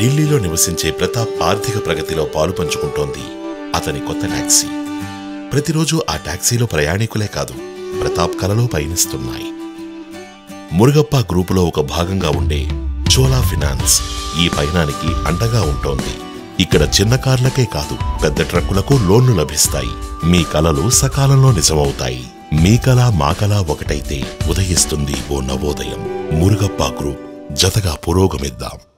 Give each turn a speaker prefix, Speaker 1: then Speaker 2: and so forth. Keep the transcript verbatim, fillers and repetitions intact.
Speaker 1: ఢిల్లీలో నివసించే ప్రతాప్ ఆర్థిక ప్రగతిలో పాలు పంచుకుంటోంది అతని కొత్త టాక్సీ. ప్రతిరోజు ఆ టాక్సీలో ప్రయాణికులే కాదు, ప్రతాప్ కలలో పయనిస్తున్నాయి. మురుగప్ప గ్రూపులో ఒక భాగంగా ఉండే చోలా ఫినాన్స్ ఈ పయనానికి అండగా ఉంటోంది. ఇక్కడ చిన్న కార్లకే కాదు, పెద్ద ట్రక్కులకు లోన్లు లభిస్తాయి. మీ కలలు సకాలంలో నిజమవుతాయి. మీ కల మా కల ఒకటైతే ఉదయిస్తుంది ఓ నవోదయం. మురుగప్ప గ్రూప్, జతగా పురోగమిద్దాం.